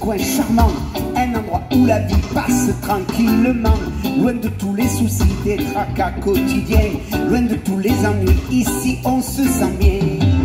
coin charmant, un endroit où la vie passe tranquillement, loin de tous les soucis des tracas quotidiens, loin de tous les ennuis, ici on se sent bien.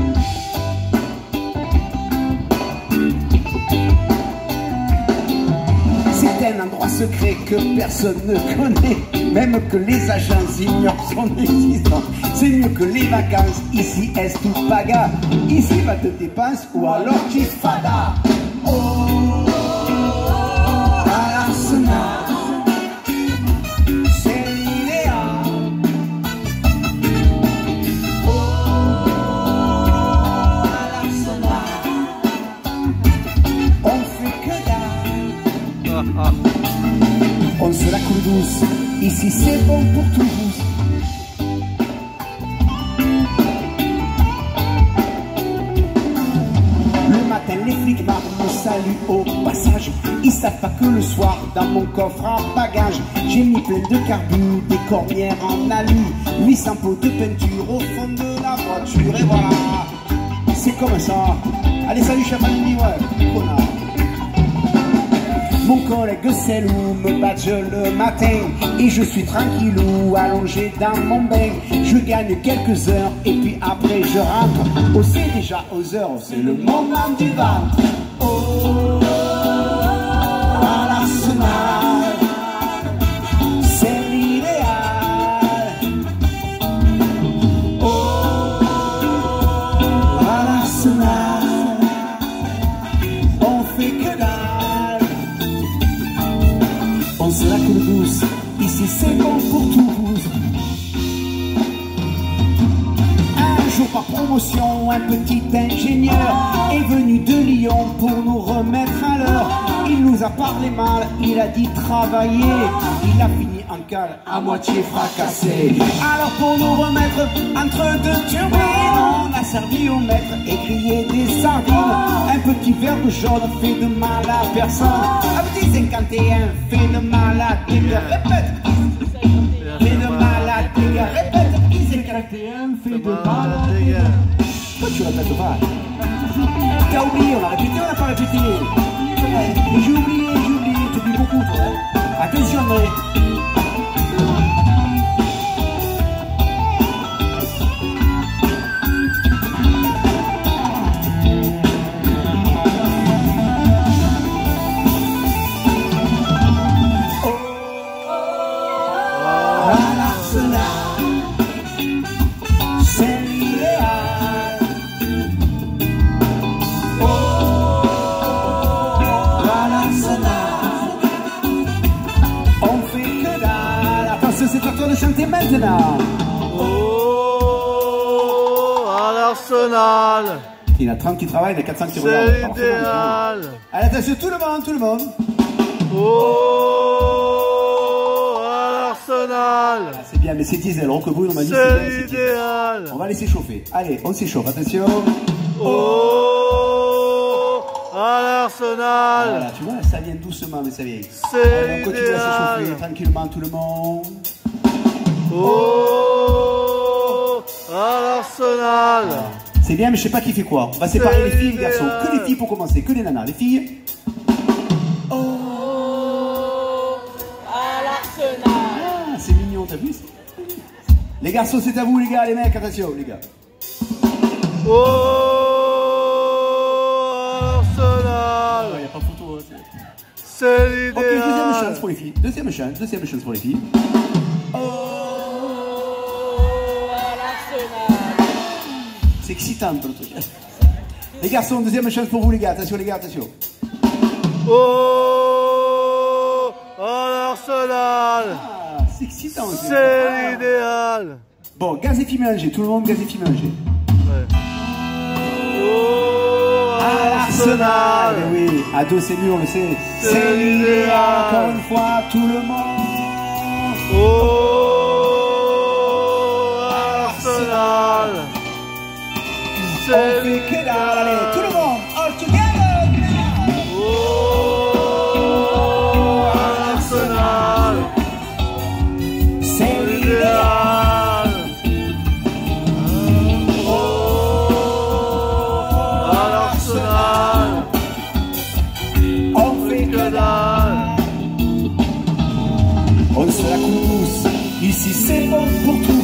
C'est un endroit secret que personne ne connaît, même que les agents ignorent son existence. C'est mieux que les vacances, ici est tout paga, ici pas de dépenses ou alors tu fada. Oh, à l'Arsenal, c'est l'idéal. Oh, à l'Arsenal, on fait que dalle. On se la coule douce, ici c'est bon pour tous. Le matin les flics me saluent au passage. Ils savent pas que le soir dans mon coffre à bagages j'ai mis plein de carbu, des cornières en alu, 800 pots de peinture au fond de la voiture. Et voilà, c'est comme ça. Allez salut Chamalini, ouais, connard. Mon collègue Cellou me badge le matin et je suis tranquillou allongé dans mon bain. Je gagne quelques heures et puis après je rentre. Oh c'est déjà aux heures, c'est le moment du ventre. Oh, à l'Arsenal, c'est l'idéal. Oh, à l'Arsenal, on fait que dalle. On se la coule douce, ici c'est bon pour tous. Un jour par promotion, un petit ingénieur est venu de Lyon pour nous remettre à l'heure. Il nous a parlé mal, il a dit travailler. Il a fini en cale, à moitié fracassé. Alors pour nous remettre entre deux turbines, on a servi au maître et grillé des sardines. Un petit verre de jaune fait de mal à personne. Un petit 51 fait de mal à des gars. Répète. Fait de mal à des gars. Répète. 51 fait de mal à des gars. Pourquoi tu répètes pas? T'as oublié, on a répété, on n'a pas répété. J'ai oublié, t'oublies beaucoup toi. Attention André. C'est à toi de chanter maintenant. Oh, à l'Arsenal. Il y en a 30 qui travaillent, il y en a 400 qui regardent. C'est l'idéal. Allez, attention, tout le monde. Oh, à l'Arsenal. Ah, c'est bien, mais c'est diesel, Roquebrune, on m'a dit c'est l'idéal. On va laisser chauffer. Allez, on s'échauffe, attention. Oh, à l'Arsenal. Voilà, tu vois, ça vient doucement, mais ça vient. C'est on continue à s'échauffer tranquillement, tout le monde. Oh, à l'Arsenal. C'est bien, mais je sais pas qui fait quoi. On va séparer les filles et les garçons. Que les filles pour commencer, que les nanas. Les filles. Oh, à l'Arsenal. Ah, c'est mignon, t'as vu? Les garçons, c'est à vous, les gars, les mecs, attention, les gars. Oh, à l'Arsenal. Il n'y a pas photo. C'est l'idéal. Ok, deuxième chance pour les filles. Deuxième chance pour les filles. Oh, à l'Arsenal. C'est excitant, le truc. Les garçons, deuxième chance pour vous, les gars. Attention, les gars, attention. Oh, à l'Arsenal. Ah, c'est excitant aussi. C'est l'idéal. Bon, gaz et filles mélangés. Tout le monde, gaz et filles mélangés. Ouais. Oh, à l'Arsenal. Oui, à deux, c'est mieux, on le sait. C'est l'idéal. Encore une fois, tout le monde. Oh, à l'Arsenal. On fait que dalle. Allez, tout le monde, all together. Oh, à l'Arsenal. C'est l'idéal. Oh, à l'Arsenal. On tous. Ici c'est bon pour tous.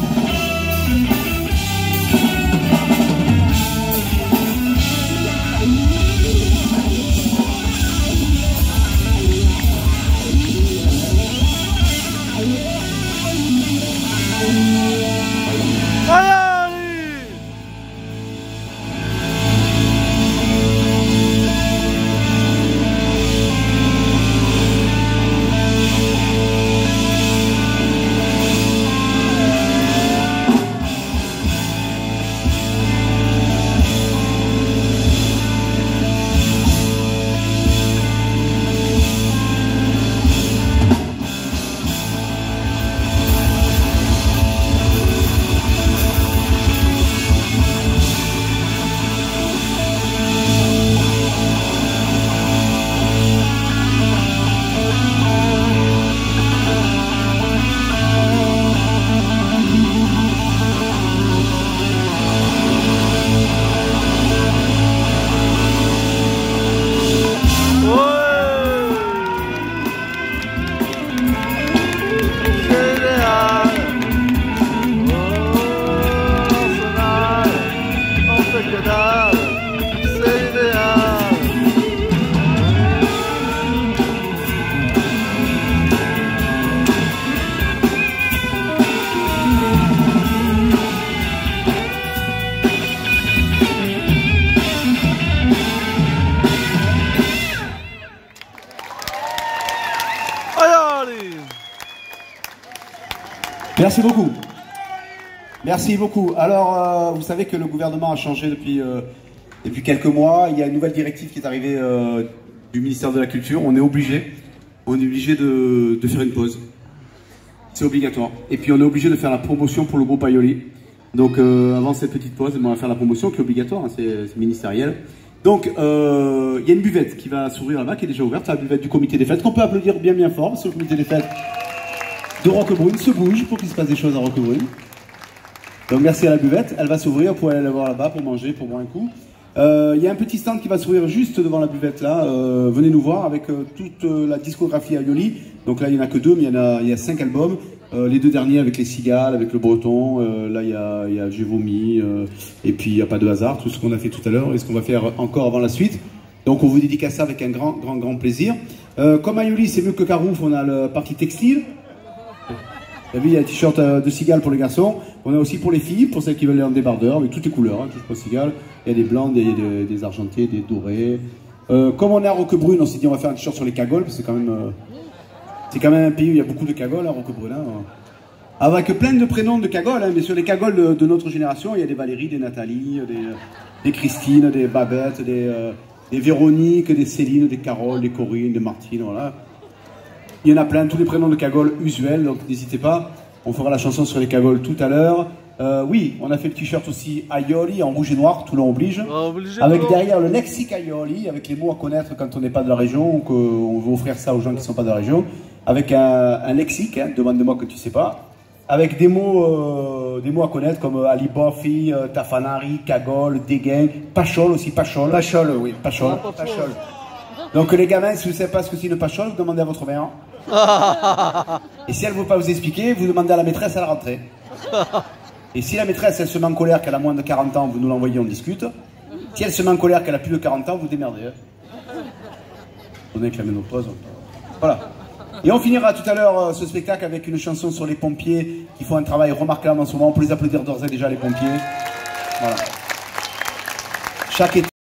Merci beaucoup. Merci beaucoup. Alors, vous savez que le gouvernement a changé depuis quelques mois. Il y a une nouvelle directive qui est arrivée du ministère de la Culture. On est obligé de faire une pause. C'est obligatoire. Et puis on est obligé de faire la promotion pour le groupe Aioli. Donc avant cette petite pause, on va faire la promotion qui est obligatoire, hein, c'est ministériel. Donc il y a une buvette qui va s'ouvrir là-bas, qui est déjà ouverte, la buvette du comité des fêtes, qu'on peut applaudir bien fort, parce que le comité des fêtes de Roquebrune se bouge pour qu'il se passe des choses à Roquebrune. Donc merci à la buvette, elle va s'ouvrir, vous pouvez aller la voir là-bas pour manger, pour boire un coup. Il y a un petit stand qui va s'ouvrir juste devant la buvette là, venez nous voir avec toute la discographie Aioli. Donc là il n'y en a que 2, mais il y a 5 albums. Les 2 derniers avec les Cigales, avec le Breton, là il y a J'ai vomi, et puis il n'y a pas de hasard, tout ce qu'on a fait tout à l'heure et ce qu'on va faire encore avant la suite. Donc on vous dédicace ça avec un grand plaisir. Comme Aioli c'est mieux que Carouf, on a la partie textile. Vous avez vu, il y a un t-shirt de Cigales pour les garçons. On a aussi pour les filles, pour celles qui veulent aller en débardeur, avec toutes les couleurs, hein, tout pour Cigales. Il y a des blancs, des argentés, des dorés. Comme on est à Roquebrune, on s'est dit on va faire un t-shirt sur les cagoles, parce que c'est quand même un pays où il y a beaucoup de cagoles à Roquebrune. Hein. Avec plein de prénoms de cagoles, hein, mais sur les cagoles de notre génération, il y a des Valérie, des Nathalie, des Christine, des Babette, des Véronique, des Céline, des Carole, des Corinne, des Martine, voilà. Il y en a plein, tous les prénoms de cagoles usuels, donc n'hésitez pas. On fera la chanson sur les cagoles tout à l'heure. Oui, on a fait le t-shirt aussi Aioli en rouge et noir, Toulon oblige. Avec derrière le lexique Aioli, avec les mots à connaître quand on n'est pas de la région, ou qu'on veut offrir ça aux gens qui ne sont pas de la région. Avec un lexique, hein, demande-moi que tu sais pas. Avec des mots à connaître comme Ali Bofi, Tafanari, Cagole, Dégain, Pachol aussi, Pachol. Pachol, oui, Pachol. Pachol. Donc les gamins, si vous ne savez pas ce que c'est une Pachol, vous demandez à votre mère. Et si elle ne veut pas vous expliquer, vous demandez à la maîtresse à la rentrée. Et si la maîtresse, elle se met en colère qu'elle a moins de 40 ans, vous nous l'envoyez, on discute. Si elle se met en colère qu'elle a plus de 40 ans, vous démerdez. On est avec la ménopause. Voilà. Et on finira tout à l'heure ce spectacle avec une chanson sur les pompiers qui font un travail remarquable en ce moment. On peut les applaudir d'ores et déjà, les pompiers. Voilà. Chaque été.